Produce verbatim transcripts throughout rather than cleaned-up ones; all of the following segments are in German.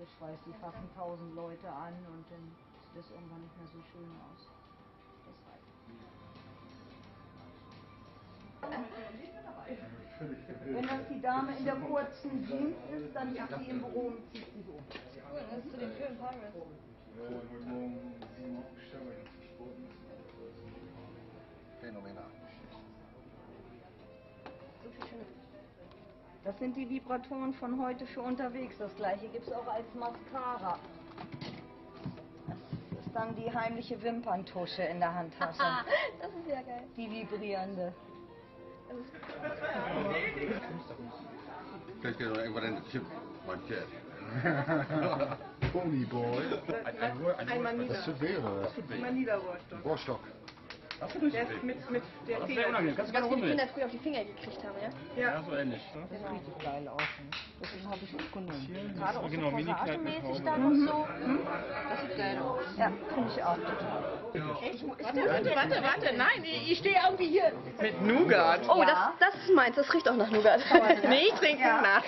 Geschweiß. Die fassen tausend Leute an und dann sieht das irgendwann nicht mehr so schön aus. Das reicht. Wenn das die Dame in der kurzen Jeans ist, dann ist sie im Büro und zieht sich um. Cool, das ist zu den schönen Pirates. Phänomenal. So viel schöne. Das sind die Vibratoren von heute für unterwegs. Das gleiche gibt es auch als Mascara. Das ist dann die heimliche Wimperntusche in der Handtasche. Das ist ja geil. Die vibrierende. Das ist Vielleicht geht doch irgendwann ein Chip, mein Cat. Ponyboy. Ein Manila. Was für wäre? Ein Manila-Rohrstock. Rohrstock. Der ist mit, mit der Das wäre Finger. unangenehm. Kannst du gerne was die rumdrehen. Kinder früher auf die Finger gekriegt haben, ja? Ja. Ja, so ähnlich. Ne? Das sieht richtig geil aus. Ne? Deswegen habe ich es genommen. Hier, Gerade das auch war so genau, Minikleid mit collagemäßig Haube. da noch so. Hm? Das sieht geil aus. Ja, finde ich auch total. Warte, warte, warte. Nein, ich stehe irgendwie hier. Mit Nougat. Oh, Ja. das, das ist meins. Das riecht auch nach Nougat. Nee, ich trinke Ja. nach.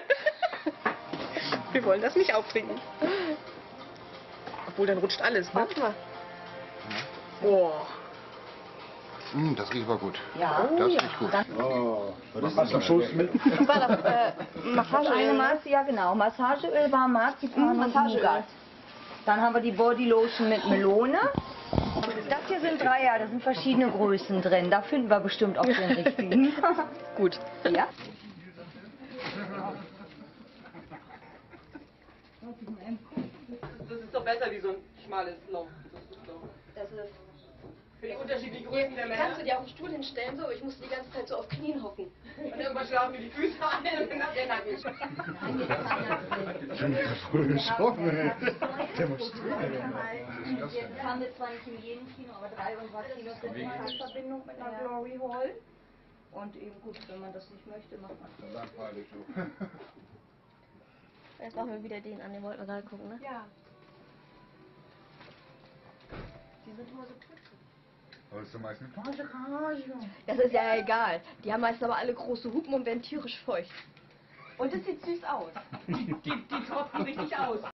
Wir wollen das nicht auftrinken. Obwohl, dann rutscht alles, ne? Warte mal. Boah. Mm, das riecht aber gut. Ja. Das riecht gut. Oh, was ist das zum Schuss mit? War das äh, Eine Massageöl? Masse, ja genau. Massageöl war Marzipan und Massageöl. Nougat. Dann haben wir die Bodylotion mit Melone. Das hier sind drei, ja, da sind verschiedene Größen drin. Da finden wir bestimmt auch den richtigen. Gut. Ja. Das ist doch besser wie so ein schmales Loch. Das ist. Für die unterschiedlichen Größen der Kannst du Männer. dir auf den Stuhl hinstellen, so? Ich musste die ganze Zeit so auf Knien hocken. Und irgendwann schlafen mir die Füße an und dann der Nacken. Schon wieder früh schon, ey. Demonstrieren. Jetzt haben wir zwar nicht in jedem Kino, aber drei unserer Kinos sind in Verbindung mit einer Glory Hall. Und eben gut, wenn man das nicht möchte, macht man das. Jetzt machen wir wieder den an, den wollten wir gerade gucken, ne? Ja. Die sind immer so tödlich. Aber das ist doch meistens Das ist ja egal. Die haben meistens aber alle große Hupen und werden tierisch feucht. Und es sieht süß aus. Die, die, die tropfen richtig aus.